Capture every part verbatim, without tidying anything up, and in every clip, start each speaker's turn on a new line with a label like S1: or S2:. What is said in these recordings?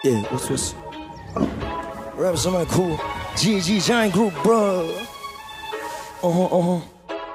S1: Yeah, what's what's rap somebody cool. G G Giant Group, bro. Uh huh, uh huh.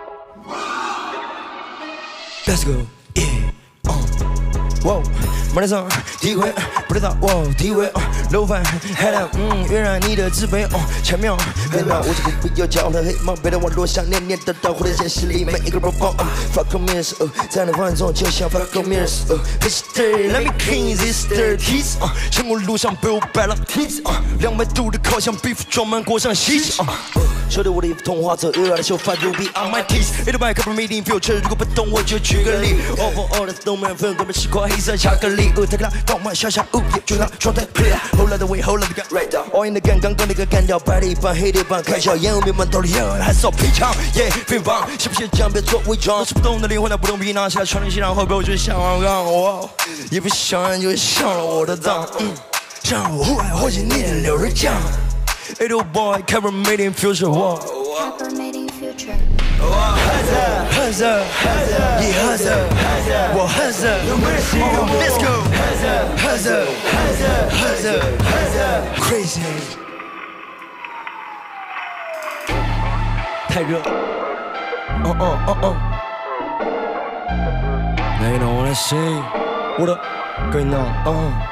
S1: Let's go. Yeah. Uh. Whoa. 马来上第一回，不知道哇，第一回啊，楼饭海浪，嗯，跃然你的自卑哦，巧妙美妙，我这个不要讲的黑猫，别让我落想念念得到我的现实里每一个播报啊 ，fuck mirrors，呃，在那方案中就像 fuck mirrors，呃 ，Mister，Let me clean this dirties 啊，成功路上被我摆了 teams 啊，两百度的烤箱 beef 装满裹上西西啊。说的我的衣服同化着恶辣的秀发 ，Ruby on my teeth， 一头白开不 meeting future， 如果不懂我就举个例 ，Over all the snowman 粉根本是块黑色巧克力。呃，太辣，放慢小下，哦，就让状态 play。后来的味，后来的感 ，right down。all in 的干，刚刚那个干掉，白的一半，黑的一半，开销烟雾弥漫，兜里烟还少皮长，yeah， 飞棒，是不是讲别做伪装？是不懂的灵魂，他不懂皮囊，现在穿的西装，后背我就想玩杠，哦，也不想然就上了我的当，嗯，让我户外或许你的流着酱。eight oh boy, cover made in future, wow.
S2: Cover made in future.
S1: Hustle, hustle, yeah, hustle, well, hustle, oh, let's go, hustle, hustle, hustle, crazy. 太热，哦哦哦哦。Now you know what I say. What up, going on? Uh.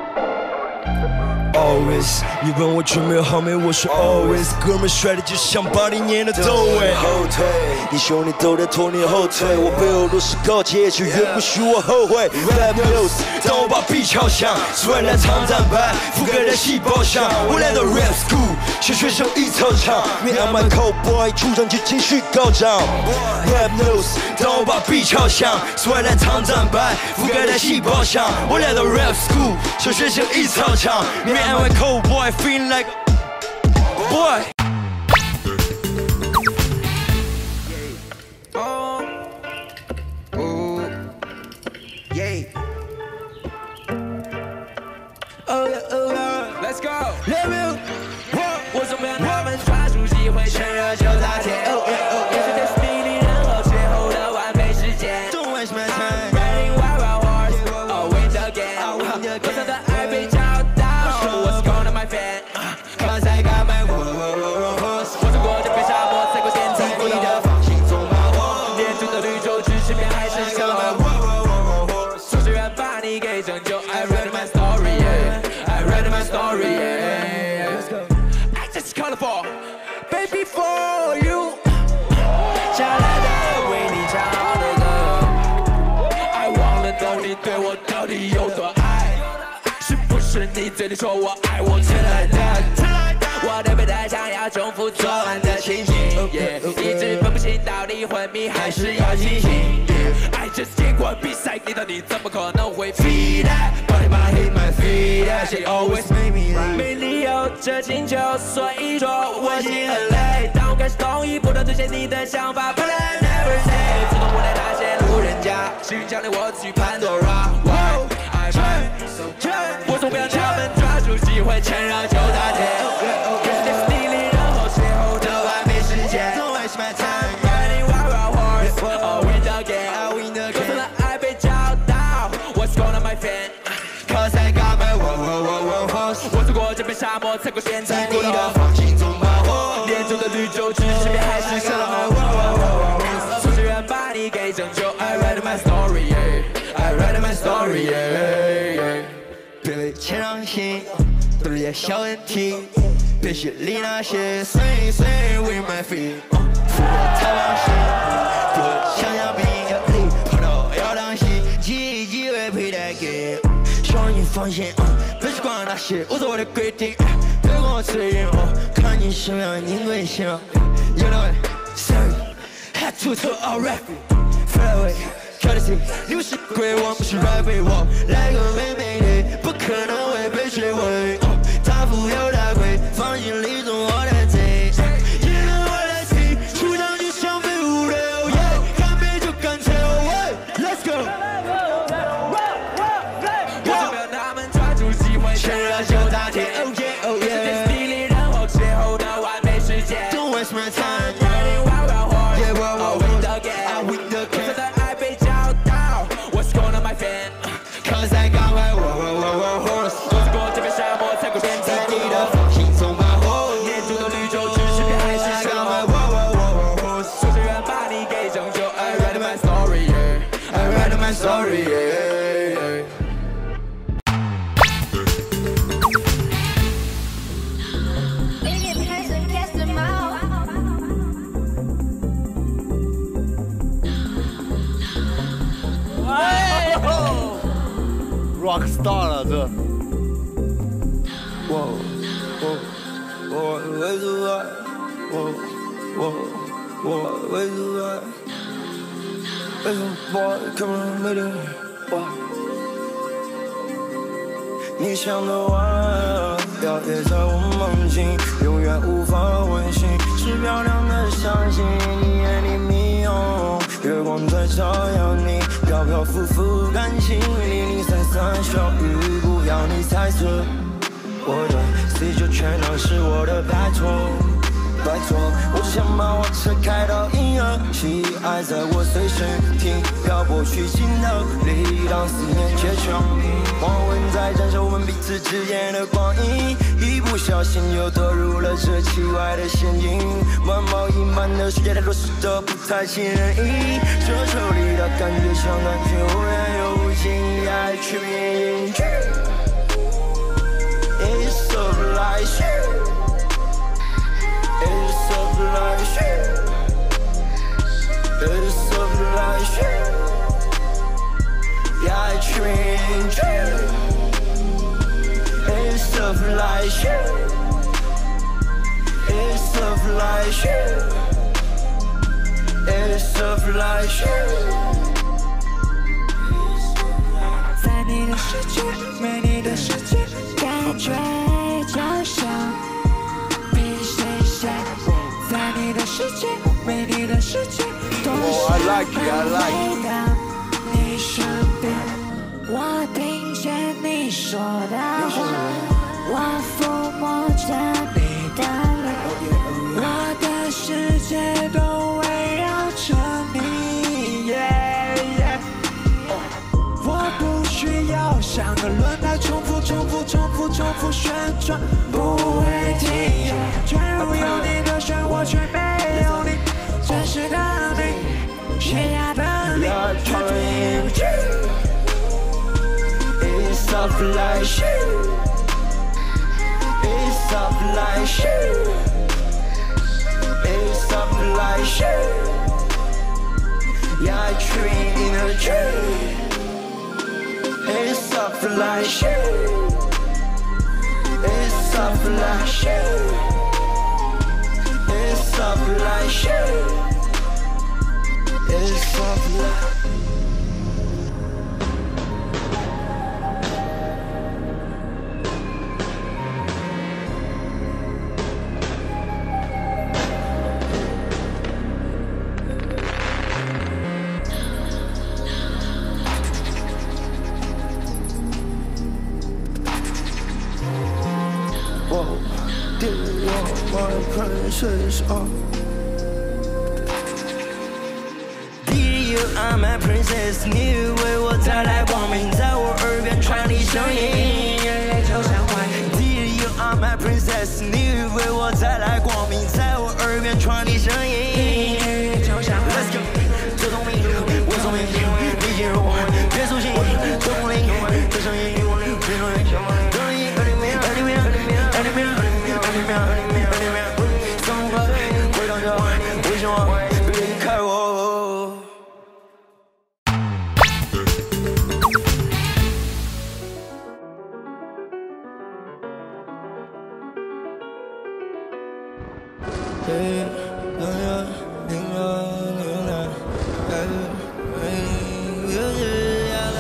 S1: Always， 你问我准备好没？我说 always， 哥们帅的就像八零年的窦唯。后退，你兄弟都在拖你后腿，我背后都是高铁，却远不许我后悔。Rap news， 当我把 beat 敲响，虽然长战白覆盖在细胞上，我来到 rap school， 学学生一操场，面向 my cold boy， 出场就情绪高涨。Rap news， 当我把 beat 敲响，虽然长战白覆盖在细胞上，我来到 rap school， 学学生一操场，面向 I'm a cold boy, feeling like a boy.
S3: Oh, oh, yeah.
S1: Oh yeah, oh yeah.
S3: Let's go.
S1: Let me.
S3: 我总让他们抓住机会，趁热就打铁。Oh yeah, oh yeah. 也是 destiny 人和邂逅的完美时间。
S1: Don't waste my time.
S3: Riding wild wild horse, oh win again. 我想的爱被找到。What's going on my fan? Cause I got my horse. 我走过这片沙漠，踩过陷阱，你的放心总把握。连住的绿洲，只是边还是个说是人把你给拯救。I read my story, yeah. I read my story, yeah. I just colorful, baby for you. 下来的为你唱的歌，I wanna know你对我到底有多爱。是你嘴里说我爱我迟来的，我的备胎想要重复昨晚的情景， yeah, 一直分不清到底昏迷还是要清醒。Yeah, I just 结果比赛，你到底怎么可能会 feed that? Body my hit my feet that she always make me laugh. 没理由这请求，所以说我心很累。当我开始同意，不断兑现你的想法 ，But I never say， 自动忽略那些路人甲，是奖励我去 Pandora。I try so try。我总不让他们抓住机会，趁热就打铁。也是 destiny 人和邂逅的完美时间。Don't waste my time, riding wild wild horse, oh win again, I win again。可的爱被找到 ，What's going on my fan? Cause I got my wow wow wow wow horse。我走过这片沙漠，踩过陷阱，你的放心总把握。连中的绿洲，只是边还是个 wow wow wow wow horse。说是人把你给拯救 ，I read my story, yeah, I read my story, yeah, yeah。别为钱伤心，都是些小问题。别去理那些碎碎 with my feet。富我太放心，别想想病，跑到要当心，机机会佩戴给。希望你放心，别去管那些，我做我的规定，别跟我吹人哦。看你什么样，你贵姓？You know it, sorry, had to tell our rap, fly away。跳的戏，你不是鬼王，不是 rap 我，来个美美的，不可能会被摧毁。大富有大贵，放心里总我的贼。也能我的心，出场就像飞舞流，干杯就干脆 ，Let's go。我总不让他们抓住机会，趁热就打铁。Oh yeah, oh yeah。是 destiny 人和邂逅的完美时间。Don't waste my time, riding wild wild horse, yeah, wow, wow, I win again, I win again。What's going on my fan? Cause I got my wow wow wow wow horse。我走过这片沙
S1: dirty, yeah, yeah.
S4: Rock star 了这。
S1: 我我我为主爱，我我我为主爱，为什么我看不没得我？你想的晚，摇曳在我梦境，永远无法温馨。是漂亮的相信，你眼里迷拥，月光在照耀你，飘飘浮浮感情，零零散散小雨，不要你猜测。我的 C 就全当是我的拜托，拜托，我只想把我车开到银河系，爱在我随身听，漂泊去尽头里，当思念结球，黄昏在燃烧我们彼此之间的光阴，一不小心又堕入了这奇怪的陷阱，满毛溢满的世界太多事都不太尽人意，奢求里的感觉像感觉无缘又无尽，爱去变去。It's of like shit. It's of like shit. It's of like shit. Yeah, I change it. It's of like shit. It's of like shit. It's of like shit.
S3: 在你的世界，没你的世界，感觉就像比谁谁。在你的世界，没你的世界，多少人回到你身边。我听见你说的话，我抚摸着你的脸，我的世界都围绕着你。Yeah, yeah. 我不需要像个轮胎重复、重复、重复、重复旋转，不会停。全如有你的生活，却没有你真实的你，悬崖的你，却退不去。
S1: It's soft like shit. It's soft like shit. It's soft like shit. Yeah, I dream in a dream. It's soft like shit. It's soft like shit. It's soft like shit. It's soft like. Whoa, dear, you're my princess. Oh, dear, you are my princess. 你为我带来光明，在我耳边传递声音。Dear, you are my princess. 你为我带来光明，在我耳边传递声音。Let's go， 这聪明，我聪明，你进入我，别粗心，这功力，这声音，这声音，这声音，二零秒，二零秒，二零秒，二零秒，二零秒，二零秒，二零秒，怎么快？回到这，为什么别离开我？Hey, yeah, yeah, yeah, yeah, hey, yeah, yeah,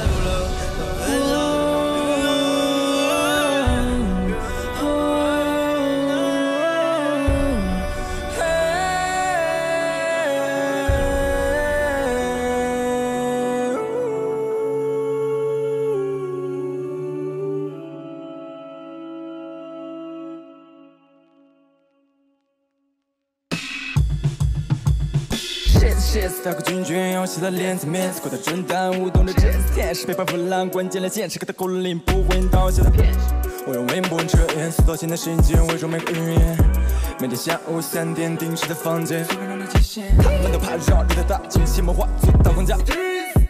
S3: Shit， 打个军军，游戏的链子面子，过得真耽误，懂得这次天使背叛腐烂，关键的剑齿，给他勾了脸，不会倒下的骗子。我用微波遮掩，塑造现在世界，伪装每个语言。每天下午三点，定时的房间，他们都怕绕你的大惊，邪魔化作大框架。眼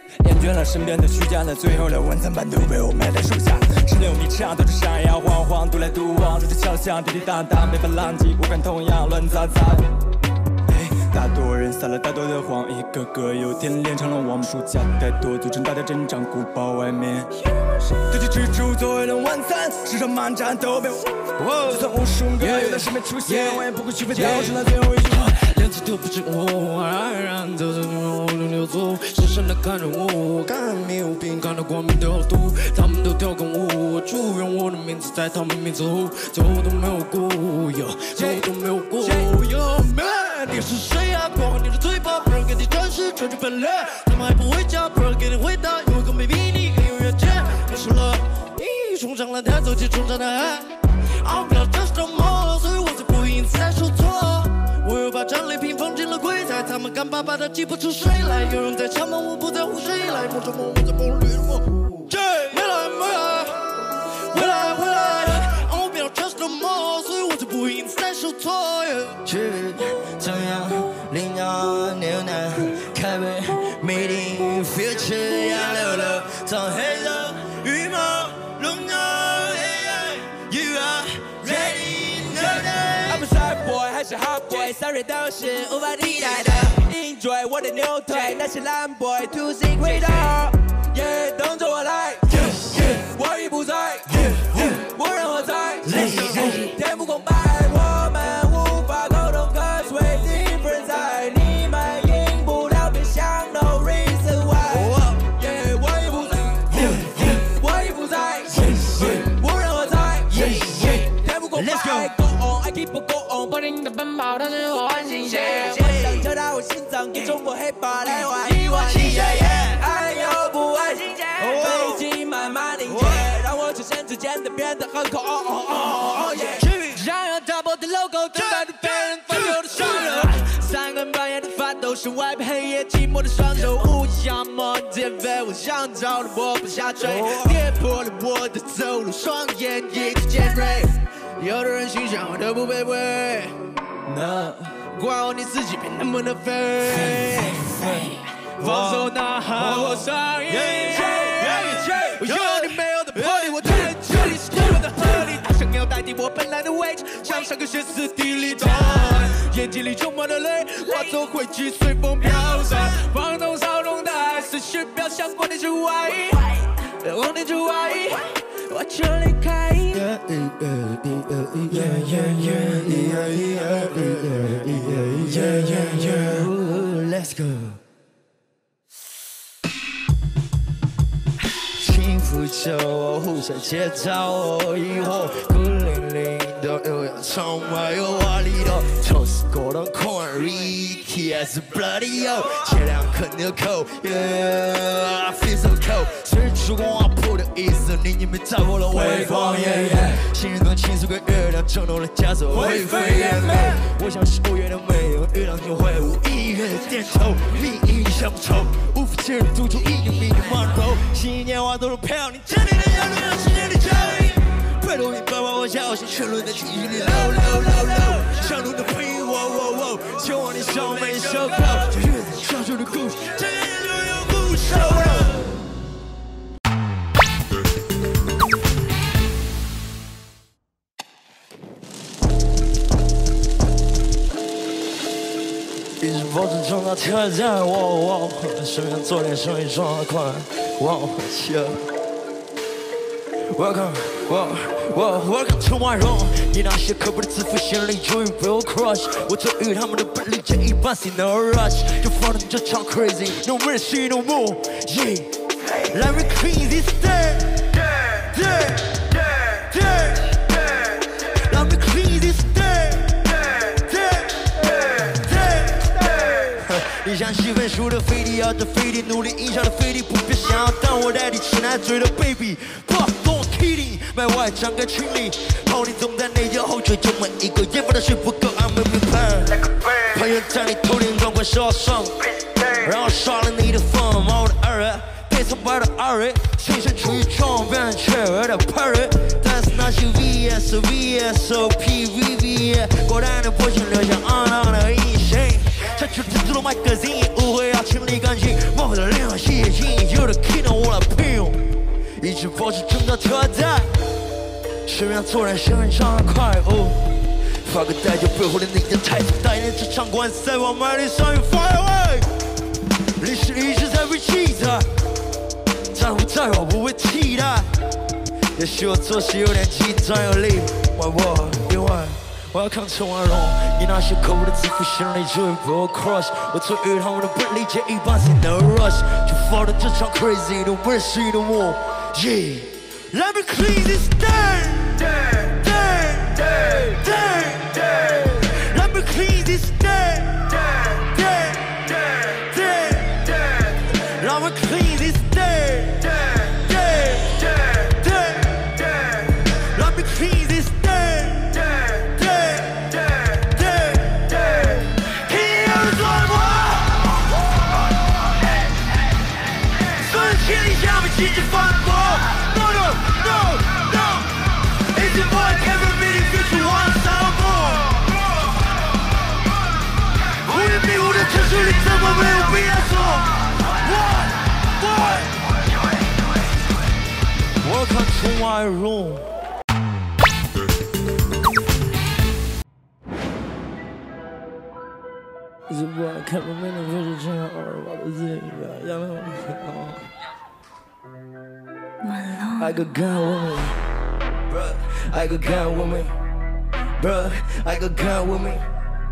S5: 倦了身边的虚假的，最后连晚餐饭都被我埋在树下。十六米长兜着山摇晃晃，独来独往，住着小巷，滴滴答答，没法浪迹，五感同样乱糟糟。大多人撒了大多的谎，一个个有天连成了网。暑假太多，组成大的阵仗，古堡外面。对着蜘蛛作为了晚餐，时常漫战都被我。就算无数个有在身边出现，我也不会去飞掉，剩到最后一句话。两次都不是我，安然走着我轮流走，深深地看着我，看没有病，看到光明的厚度，他们都调侃我，祝愿我的名字在他们名字后，最后都没有过，最后都没有过。你是谁啊？光你的嘴巴，不让给你展示纯真本领。他们还不回家，不让给你回答，因为更没比你更有远见。我输了，你冲上了台，走进冲上的海。熬不了这什么，所以我才不因此再受挫。我又把战利品放进了柜台，他们干巴巴的挤不出水来。有人在敲门，我不在乎谁来。梦着梦，我在梦里我。回来，回来，回来，回来。熬不了这什么，所以我才不因此再受挫。
S1: 怎样领导牛腩开杯 ，Meeting future 呀溜溜，从黑色羽毛笼罩 ，You are ready now。I'm a shy boy 还是 hot boy，sorry 都是无法替代的。Enjoy 我的牛腿，那些烂 boy 突袭回头，耶，等着我来，我已不在，无人何在，天不空白，我们。
S3: 不停地奔跑，但是我很新鲜。我想敲打我心脏，给中国 hiphop 来怀疑我新鲜。爱又不爱新鲜，飞机慢慢凝结，让我视线之间的变得很空。想要打破的 logo， 等待着别人发球的双手。三更半夜的发抖，是外边黑夜寂寞的双手。乌鸦梦见飞，我想找的我不下坠，跌破了我的走路，双眼一直尖锐。有的人心想我都不卑微，那管我你自己能不能飞？放手呐喊我上瘾，我有你没有的魄力，我在这里是多么的合理。他想要代替我本来的位置，像上个歇斯底里的，眼睛里充满了泪，化作灰烬随风飘散。放纵骚动的爱，思绪飘向光年之外，光年之外，我就离开。Let's go。幸福就我互相chế造我疑惑，孤零零的又要充满有华丽的，抽死过的 corn Ricky as bloody yo， 切两颗纽扣 ，Yeah I feel so cold， 随着烛光划破的意思，你已被照破了微光，新人段倾诉给月亮，震动了枷锁，灰飞烟灭。我像是五月的梅，月亮就会无意愿点头，利益相仇，无法切入赌注，一个命运盲头，新年华都是飘，你真的能要让世界的交易。拜托你帮帮我小心，沉沦在情绪里 low low low low， 上路的朋友，喔喔喔，希望你笑没收口，这月子上述的故事，这个人都有不收了。一直保持重到挑战，我我身边做点生意状况，我切。Welcome, well, well, welcome to my room。你那些刻薄的自负心理终于被我 crush。我对于他们的本领建议 bossy no rush， 就放任就超 crazy， no mercy no more。Yeah, let me clean this day, day, day, let me clean this day, day, day。你像七分熟的飞地，要的飞地，努力影响的飞地，不别想要当我代替吃奶嘴的 baby。卖外张个群里，后你总在内疚后追究每一个研发的水不够，俺们明白。朋友在你头顶撞怪受伤，然后刷了你的疯，猫的二人，被崇拜的二人，心生出于撞变成雀儿的 parrot， 但是那些 V S V S O P V V， 果断的破镜留下肮脏的印象。拆除蜘蛛的麦克风，误会要清理干净，幕后的联合血腥，有的
S1: 车站，身边做人生人上快哦。发个呆就背后的那个太子，带领这场观赛往麦里上有 fire away。历史一直在被记载，在乎在我不会替代。也许我做事有点极端有力，我我另外。我要抗陈万荣，你那些口误的字符显然就会被我 crush。我错于他们的不理解，一般是 no rush， 就 follow 这场 crazy 的 mercy 的我。Yeah， let me clean this day， day day day day day， let me clean this day， day day day day， let me clean this day， day day day day， let me clean this day。一直反驳 ，No no no no， 一直 boy can't be the future one some more。无缘迷雾的城市里，怎么没有必要说 Why Why？ 我看从外容。一直 boy can't be the future one some more。I got gun with me, bruh. I got gun with me, bruh. I got gun with me,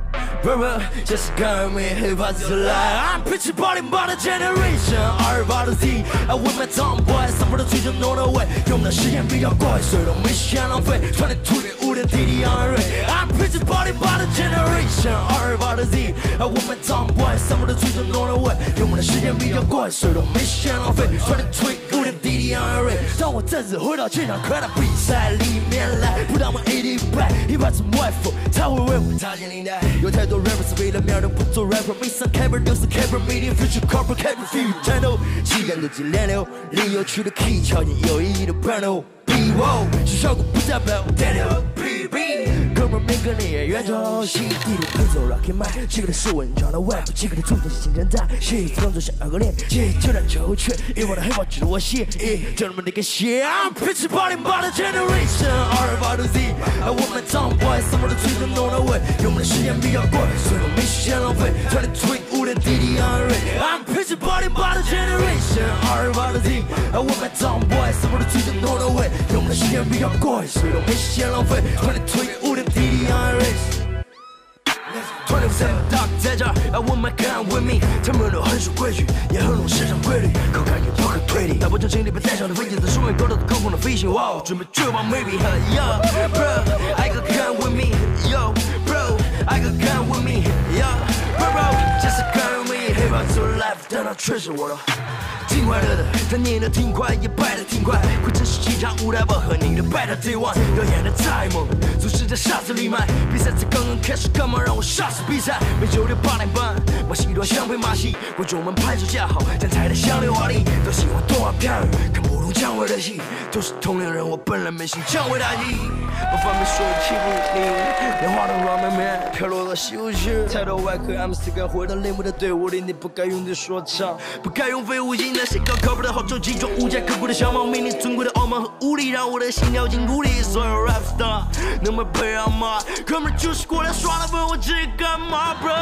S1: bruh. Just gun with me, hip hop is alive. I'm preaching about it, about the generation, R about the Z. I with my tongue boy, some of the trees don't know the way. 用的时间比较快，所以都没时间浪费。穿的土点五点滴滴昂瑞。I'm preaching about it, about the generation, R about the Z. I with my tongue boy, some of the trees don't know the way. 用的时间比较快，所以都没时间浪费。穿的土点五点滴滴昂瑞。当我再次回到这场快乐比赛里面来，不当我 A D 百，一把从外服才会为我踏进领带。有太多 rappers 为了面儿都不做 rapper， 没上 camera 都是 camera meeting future corporate camera few 战斗，气感都几连流，另有趣的 key 敲进有意义的 piano。B O 是效果不代表 Daniel P B。哥们儿每个你也远走西地图配奏 Rocky 麦，这个的是文章的 rap， 这个的重点是新陈代谢，动作像二个练习，就让球圈，以往的黑豹只我写，就那么那个写。I'm preaching about it, about the generation, R about the Z。I want my tongue boy， 什么都吹成 on the way， 用的时间比较快，所以我没时间浪费，穿的 twin 五点滴滴昂瑞。I'm preaching about it, about the generation, R about the Z。I want my tongue boy， 什么都吹成 on the way， 用的时间比较快，所以我没时间浪费，穿的 twin 五点滴滴昂瑞。twenty-four seven dog 在这儿 ，I want my gun with me。他们都很守规矩，也很懂市场规律，口感也不可推理。大部分经历被带上的飞机，在树叶高楼的高空的飞行，哇，准备绝望 maybe。Yo bro, I got gun with me. Yo bro, I got gun with me. Yo bro bro, just a gun with me. Hip hop is life， 但它却是我的。挺快乐的，他念得挺快，也败得挺快。会真实几场舞台，我和你的 Battle Day One， 表演的太猛，组织在沙子里卖。比赛才刚刚开始，干嘛让我杀死比赛？每周六八点半，马戏团相配马戏，观众们拍手叫好，站台的像溜滑梯。都喜欢动画片儿，看不懂姜维的戏，都是同龄人，我本来没信姜维大计。我反面说的欺负你，连话都让妹妹飘落到西湖去。抬头外壳 M C 该回到铃木的队伍里，你不该用嘴说唱，不该用废物音。谁搞靠谱的好周集装无家可归的小猫咪，你尊贵的傲慢和无力，让我的心跳进谷里。所有 rap star 能不能配上吗？哥们儿就是过来耍的，问我这干嘛 ，bro？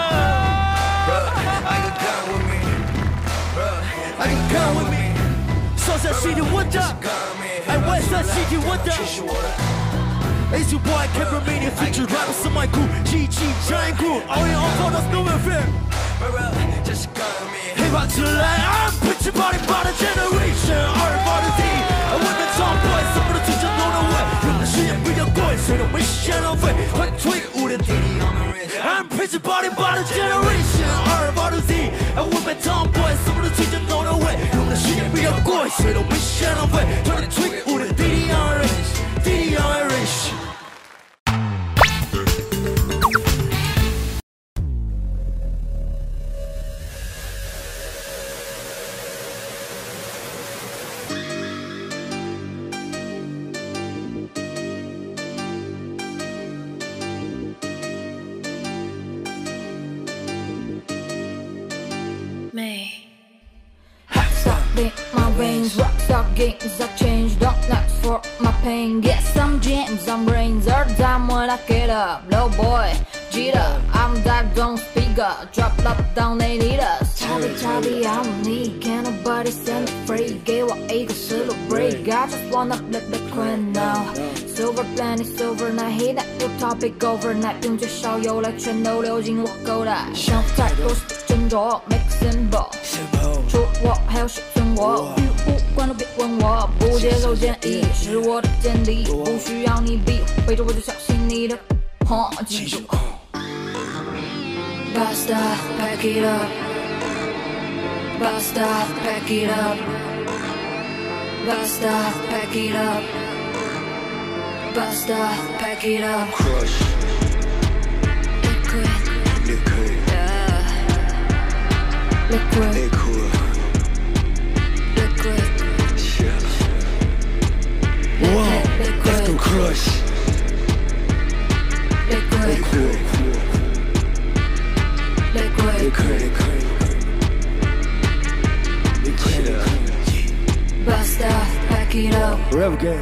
S1: I got gun with me, bro. I got gun with me. Southside City Wonder, and Westside City Wonder. It's your boy Kevin Mania, feature rappers in my crew, G G Giant Crew. All in all, for us no fear. Just gun with me. Hip hop to the line, I'm preaching about it, about the generation, R about the Z. I want the top boys, some of the teachers know the way. 用的时间比较贵，谁都没时间浪费。快退五点滴滴 on the wrist. I'm preaching about it, about the generation, R about the Z. I want the top boys, some of the teachers know the way. 用的时间比较贵，谁都没时间浪费。快退五点滴滴 on the wrist, 滴滴 on the wrist.
S2: Hot stop, beat my veins, rock stop games, I change dark nights for pain. Get some gems, some brains. Every time when I get up, low boy, G up. I'm that don't speak up. Drop up down, they need us. Chubby, chubby, I'm need. Can't nobody set me free. 给我一个 solo break. I just wanna flip the coin now. Silver planet, silver night, hit that new topic overnight. 用最少有来全都流进我口袋。想太多是斟酌 ，make simple。除我还有谁存活？欲无关都别问我，不接受建议是我的见地，不需要你逼，背着我就小心你的。哈，记住。Basta, pack it up. Basta, pack it up. Basta, pack it up. Basta, pack it up.
S1: Crush.
S2: Liquid,
S1: Liquid.
S2: yeah. Liquid,
S1: Liquid.
S2: liquid,
S1: Yeah. Whoa. Let's go crush.
S2: liquid,
S1: Liquid.
S2: liquid.
S1: Liquid. Liquid. Liquid.
S2: Basta, pack it up.
S1: Rap game。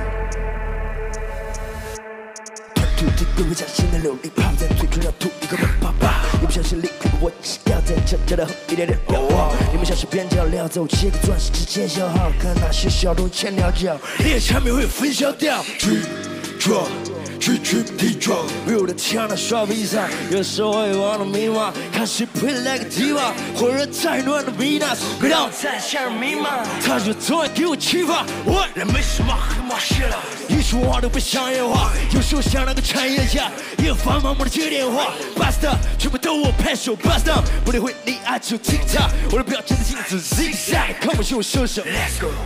S1: 吐吐对我掌心的流力，泡在嘴唇要吐一个啪啪。你不相信 liquid， 我只要再悄悄的喝一点点药啊。你们像是边角料，在我切个钻石之前消耗，看那些小洞前鸟脚，你的产品会分销掉。Drip drop。Drip drip drip drop， 有的强的耍比赛，有时候会忘了密码，看谁 play like a diva， 或者太乱的 Venus， 别让我再陷入迷茫。他就总爱给我启发，我人没什么黑马写了，一说话都不商业化，有时候像那个产业家，一个繁忙我的接电话 ，Basta， 全部都我拍手 ，Basta， 不理会你爱就 TikTok， 我的表情的镜子 zigzag， 看不起我收手 ，Let's go。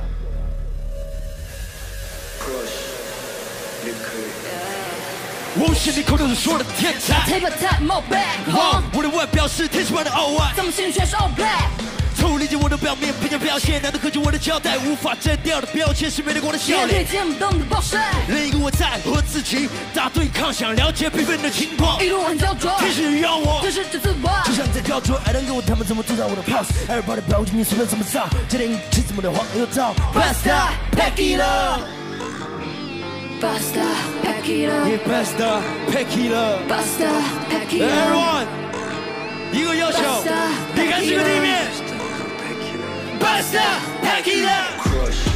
S1: 我是你口中所说的天才
S2: Take a tap, more back,
S1: ，Wow，
S2: huh？
S1: 我的外表是天使般的傲慢，
S2: 怎么心全是 all black？
S1: 从理解我的表面，并且表现，难道科技我的交代，无法摘掉的标签是没得过的笑
S2: 面对
S1: 脸。
S2: 见不动的暴晒，
S1: 另一个我在和自己打对抗，想了解缤纷的情况，
S2: 一路很焦灼，
S1: 天使要我
S2: 这。是这自我。
S1: 就像在雕琢，爱能给我他们怎么制造我的 pulse，everybody 表情你随便怎么造，这电影是怎么的黄又造 ，Basta pack it
S2: up。Basta, pack it up.
S1: up，yeah Basta pack it up。
S2: Basta, pack it up.
S1: Everyone， 一个要求，离开这个地面。Basta pack it up。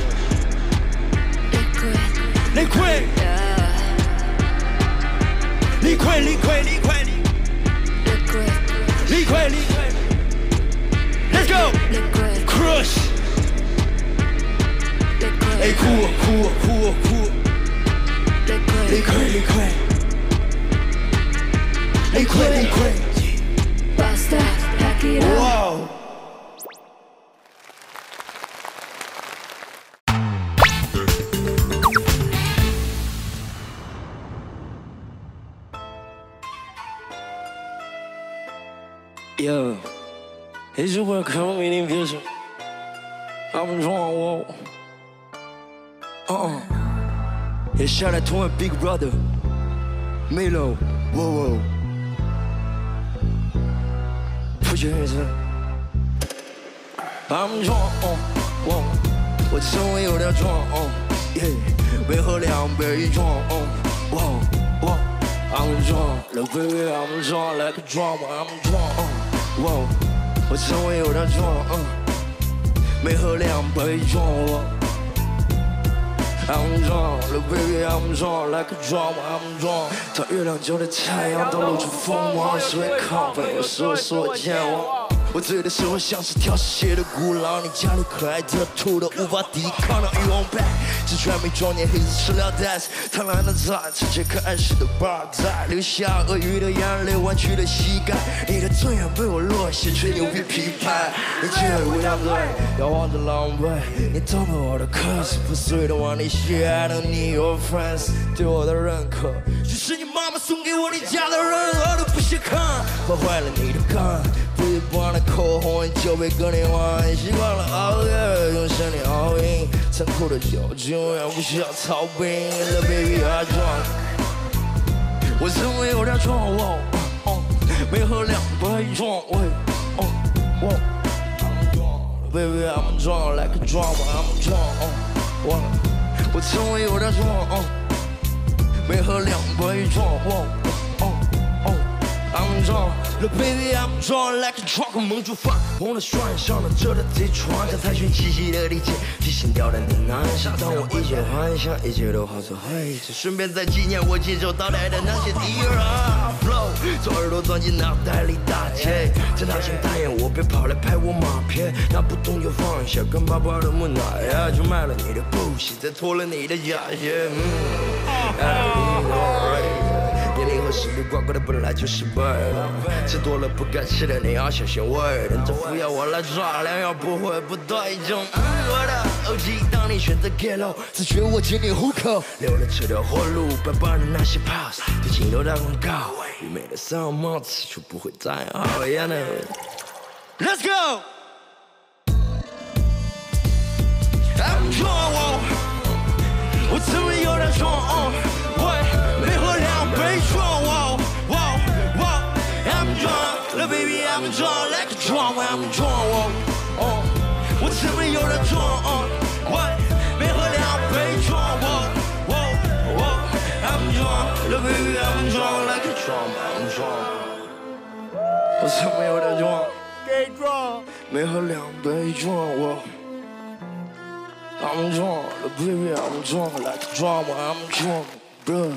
S2: Liquid,
S1: Liquid
S2: yeah.
S1: Liquid Liquid Liquid
S2: Liquid,
S1: Liquid Liquid Let's go
S2: liquid,
S1: Crush
S2: liquid,
S1: 哎酷酷酷酷
S2: liquid,
S1: Liquid Liquid Liquid Liquid
S2: Basta, pack it up.
S1: Wow Yo, it's your boy coming in vision. I'm drunk, whoa. Uh-uh. Yeah, shout out to my big brother, Milo. Whoa, whoa. Put your hands up. I'm drunk, uh, whoa. 我真会有点壮，嗯 ，yeah， 没喝两杯一壮，嗯，哇哇 ，I'm drunk, look baby, I'm drunk like a drama, I'm drunk, 嗯，哇，我真会有点壮，嗯，没喝两杯一壮，我 I'm drunk, look baby, I'm drunk like a drama, I'm drunk。当月亮就的太阳都露出锋芒，是会亢奋，有时候说我健忘。我醉的时候像是条失血的孤狼，你家里可爱的吐的无法抵抗的欲望 back， 只穿没装点黑色塑料袋，贪婪的在直接可爱式的 bar 在留下鳄鱼的眼泪，弯曲的膝盖，你的尊严被我落下，吹牛逼批判，你只会为他对，要望着狼狈，你懂得我的可是不碎的往你血爱的你 your friends 对我的认可，只是你妈妈送给我，你家的任何都不稀罕，破坏了你的肝。不一般的口红就被隔离完，习惯了熬夜，用身体熬赢，残酷的酒精永远不需要操兵。The baby I drunk， 我真会有点壮，哦哦，没喝两杯壮，喂，哦哦 ，I'm drunk， baby I'm drunk like a drama，I'm drunk，哦，哇，我我曾为有点壮，哦，没喝两杯壮，哦哦哦 ，I'm drunk， little baby I'm drunk like a drunk， 蒙住发红的栓，上了这的贼船，这才寻栖息的地界，提心吊胆的南沙，当我一切幻想，一切都化作灰烬，顺便再纪念我亲手淘汰的那些敌人。Flow 从耳朵钻进脑袋里打结，在他先答应我别跑来拍我马屁，那不懂就放下，跟爸爸的木乃伊，就卖了你的布鞋，再脱了你的假鞋。嗯，年龄和实力挂钩的本来就是悖论，吃多了不该吃的你要小心为人，这副要我来抓良药不会不对症。嗯，我的 O G， 当你选择 get low， 自觉我请你户口，留了这条活路，白板的那些 pose， 对镜头打广告，愚昧的三帽此处不会再好演了。Let's go。I'm drunk， 我自认有点壮，喂，没喝两杯壮，哇哇哇 ，I'm drunk， little baby I'm drunk like a drunk I'm drunk， 哦，我自认有点壮，喂，没喝两杯壮，哇哇哇 ，I'm drunk， little baby I'm drunk like a drunk I'm drunk， 我自认有点壮，给壮，没喝两杯壮，哇。I'm drunk, baby, I'm drunk like a drama, I'm drunk, bro.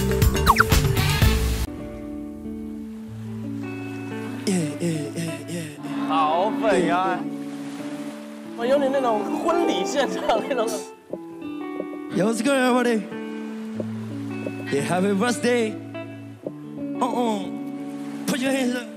S1: yeah, yeah, yeah, yeah.
S4: 对呀。
S6: 我有点那种婚礼现场那种。
S1: Yo, what's good, everybody? Yeah, happy birthday. Uh-uh. Put your hands up.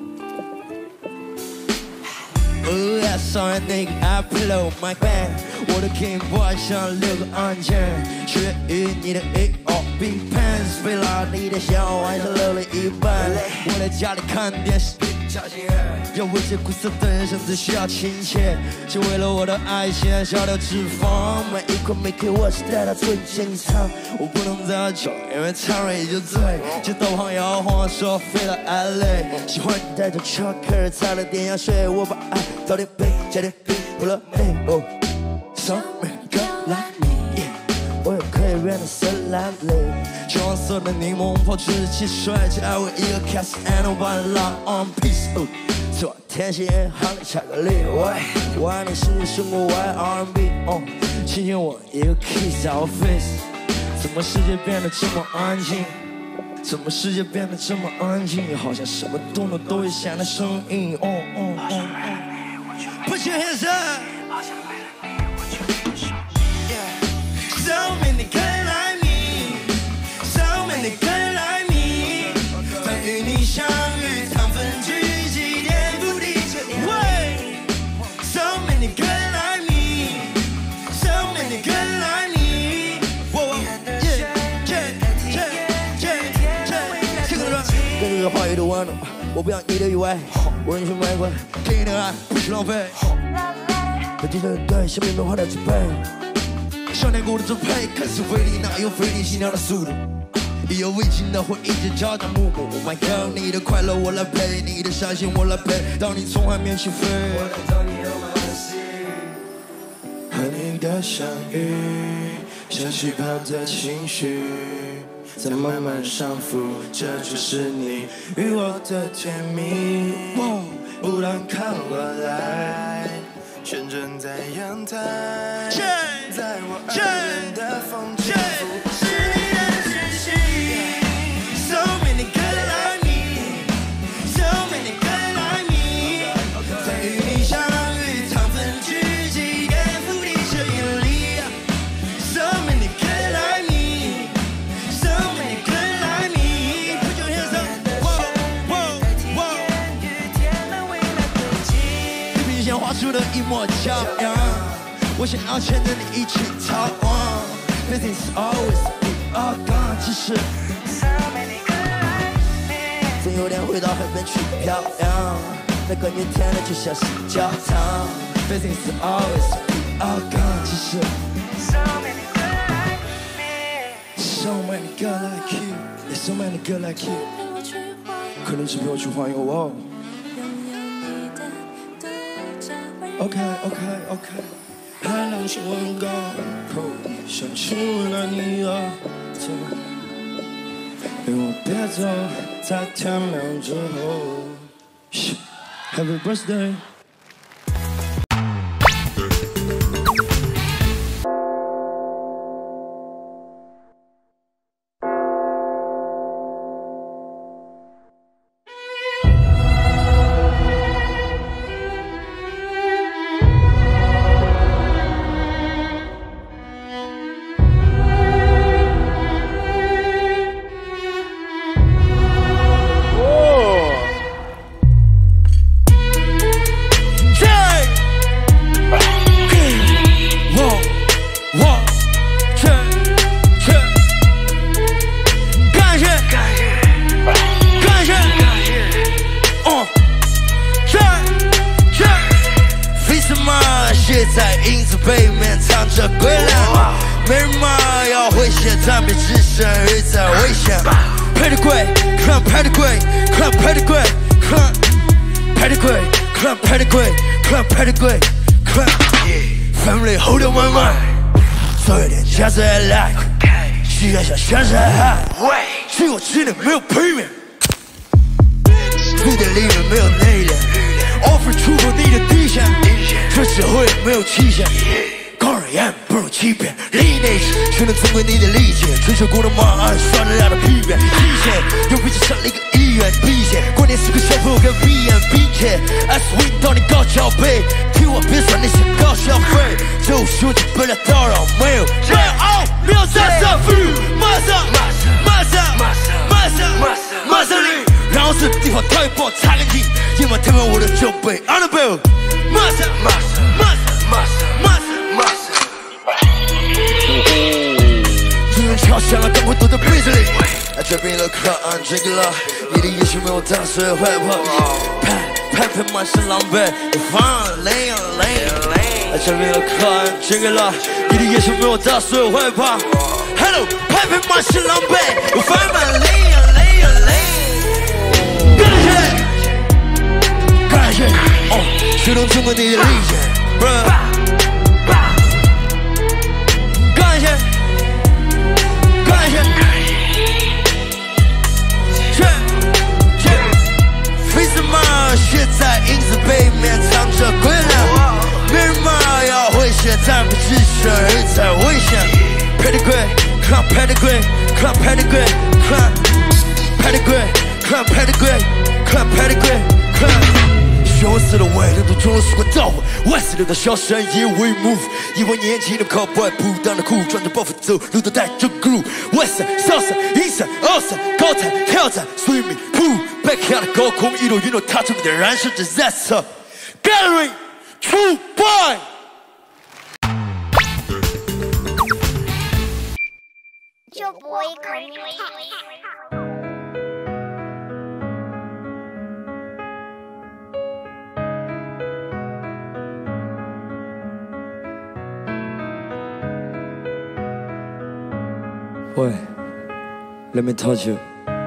S1: Oh, I saw a nigga, I blow my band. 我的 Game Boy 像六个按键，学于你的 A R B pants， 飞了你的笑还是漏了一半。我在家里看电视，要维持苦涩的人生只需要亲切，就为了我的爱线消掉脂肪，每一块每颗我是带到最现场，我不能再酒，因为唱了也就醉，街道旁摇晃说飞到 L A， 喜欢你带着巧克力擦了点药水，我把爱倒点杯加点冰不了泪哦。So many girls like me， yeah， 我有可以让你色蓝泪，橘黄色的柠檬泡汁汽水，只爱我一个 cast and nobody lie on peace。哦，做甜心好的巧克力，喂，我爱你世界生活 Y R and B， 哦，亲亲我一个 kiss 在我 face， 怎么世界变得这么安静？怎么世界变得这么安静？好像什么动作都会响的声音。哦哦哦哦 ，Put your hands up。So many girls like me, so many girls like me， 在与你相遇，糖分聚集颠覆地球。喂 ，so many girls like me, so many girls like me。我耶耶耶耶，听个歌，跟这个话语的玩弄，我不要你的意外，我愿去买乖，给你的爱不许浪费。我记得对生命变化的支配。少年股的支配，看似威力，哪有飞离心跳的速度？意犹未尽的回忆着朝朝暮暮。Oh my god， 你的快乐我来陪，你的伤心我来陪，当你从海面起飞。我来当你的马戏，和你的相遇，像期盼的情绪，在慢慢上浮，这就是你与我的甜蜜。不让看过来。旋转在阳台，在我耳边的风轻拂，是你的气息。So many girls like me, so many girls like me， 在与你相遇，糖分聚集，颠覆地球引力。So many girls like me, so many girls like me， Put your hands up， wow wow wow。地平线画出的一抹骄阳，我想要牵着你一起逃亡。Business always be all gone， 只是总有天回到海边去漂洋，那个你甜的就像是教堂。Business always be all gone， 只是 So many girls like you， there's so many girls like you， 可能是陪我去环游哦。OK OK OK， 海浪是温高口，想亲吻了你额头，陪我别走，在天亮之后。Happy birthday。在影子背面藏着鬼脸，没人骂要回血，但别置身于在危险。配的贵 ，club 配的贵 ，club 配的贵 ，club 配的贵 ，club 配的贵 ，club 配的贵 ，club family hold on my mind， 做一点加速 I like， 需要像全身汗，结果今天没有背面，你的里面没有内敛。offer 触碰你的底线，这社会没有期限。高人眼不容欺骗。Lineage 谁能尊贵你的理解？追求过的马鞍，耍得了的疲惫。极限又比起上了一个医院避险，关键是个小朋友跟鼻炎并且 ，S win 到你高脚背，听我别算那些高消费，就兄弟不来打扰，没有没有哦，没有在上 feel， 马上马上马上马上马上里，然后这地方讨厌帮我擦干净，今晚推翻我的酒杯 ，on the bill， 马上马上马上马上马上马上，只能敲响了钢盔躲在被子里。这边的可安这个了，你的也许没有打碎害怕，拍拍拍满身狼狈，你放累累累。这边的可安这个了，你的也许没有打碎害怕 ，Hello， 拍拍满身狼狈，你放满累累累。感谢，感谢，哦，谁能尊重你的理解 ，bro。感谢，感谢。血在影子背面藏着鬼脸，没人嘛要回血，但不只是人才危险。Pedigree, clown pedigree, clown pedigree, clown pedigree, clown pedigree, clown pedigree, clown。凶死的味道都中了，速快到位。外四六的小山野为 move， 一位年轻的 cowboy， 不当的酷，穿着包袱走路都带着 groove。West side, South side, East side, Outside side， 高台跳伞 ，swimming pool。Back out 的高空，一路云朵踏出你的燃烧着 zest Gallery True Boy。
S7: 就不会口蜜。
S1: 喂 ，Let me touch you。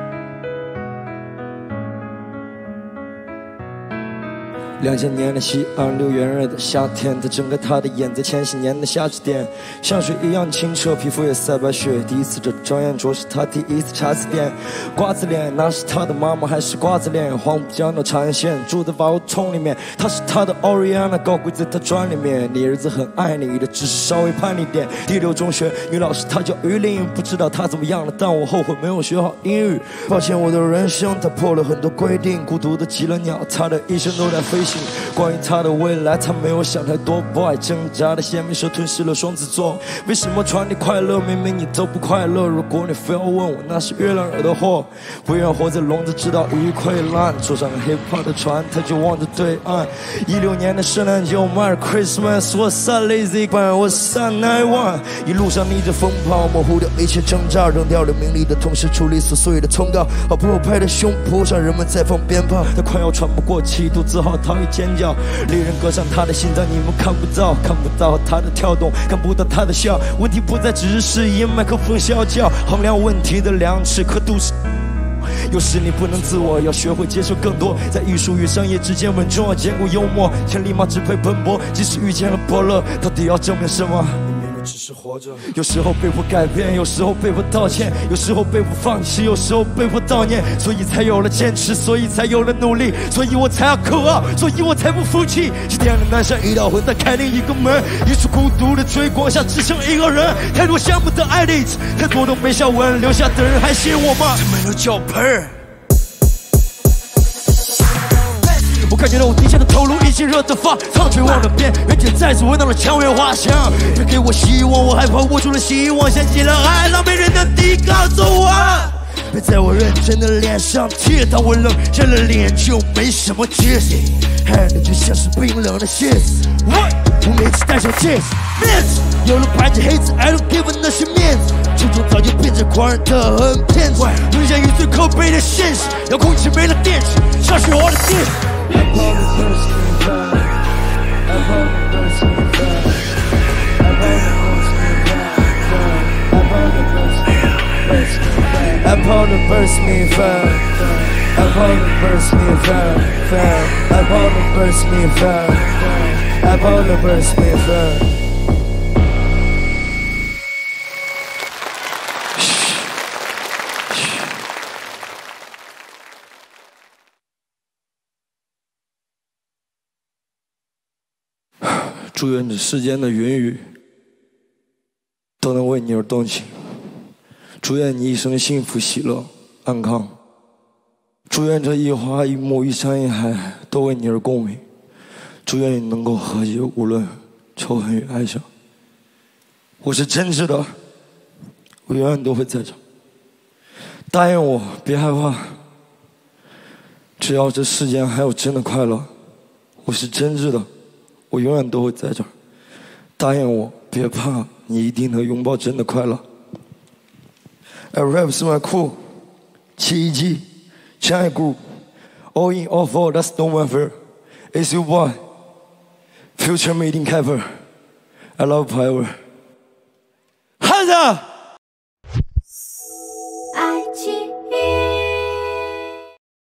S1: 两千年的西安，六月热的夏天，他睁开他的眼，在千禧年的夏至点，像水一样清澈，皮肤也赛白雪。第一次这张眼桌是他第一次查字典，瓜子脸那是他的妈妈还是瓜子脸？黄浦江的长安县，住在瓦屋丛里面，他是他的 Oriana， 高贵在他专里面。你儿子很爱你的，只是稍微叛逆点。第六中学女老师她叫于玲，不知道她怎么样了，但我后悔没有学好英语。抱歉我的人生，他破了很多规定，孤独的骑了鸟，他的一生都在飞行。关于他的未来，他没有想太多。Boy， 挣扎的鲜明蛇吞噬了双子座。为什么传递快乐，明明你都不快乐？如果你非要问我，那是月亮惹的祸。不愿活在笼子，直到鱼溃烂。坐上了 hip hop 的船，他就望着对岸。一六年的圣诞节 ，Merry Christmas， 我是 Lazy Boy， 我是三nine one。一路上逆着风跑，模糊掉一切挣扎，扔掉了名利的同时，处理琐碎的通告。好朋友拍的胸脯上，人们在放鞭炮，他快要喘不过气，肚子好疼。尖叫，猎人割伤他的心脏，你们看不到，看不到他的跳动，看不到他的笑。问题不再只是示意麦克风啸叫，衡量问题的量尺刻度是。有时你不能自我，要学会接受更多，在艺术与商业之间稳重，兼顾幽默，千里马只配奔波。即使遇见了伯乐，到底要证明什么？只是活着，有时候被迫改变，有时候被迫道歉，有时候被迫放弃，有时候被迫悼念，所以才有了坚持，所以才有了努力，所以我才要口号，所以我才不服气。今天的南山一道魂，再开另一个门，一束孤独的追光下，只剩一个人。太多项目的爱例子，太多的没笑纹，留下的人还写我吗？他们有脚盆儿。我感觉到我低下的头颅已经热得发烫，绝望的边缘点再次闻到了蔷薇花香。别给我希望，我害怕握住了希望，掀起了海浪，没人能抵抗。走啊！别在我认真的脸上贴，当我冷热了脸就没什么解释，爱的就像是冰冷的鞋子。我每次戴上戒指，面子有了白纸黑字 ，I don't give a 那些面子，初衷早就变成狂人的很骗子。沦陷于最可悲的现实，遥控器没了电池，下雪花的电视。I bought the first me back. I bought the first me back. I bought the first me back. I bought the first me back. I bought the first me back. I bought the first me back. I bought the first me back. 祝愿这世间的云雨都能为你而动情。祝愿你一生幸福喜乐安康。祝愿这一花一木一山一海都为你而共鸣。祝愿你能够和谐，无论仇恨与爱伤。我是真挚的，我永远都会在这。答应我，别害怕。只要这世间还有真的快乐，我是真挚的，我永远都会在这儿。答应我，别怕，你一定能拥抱真的快乐。I rap 是 my cool， 七一七 China Group All in all for that's no one fair It's your boy Future meeting Kepler I love forever 汉子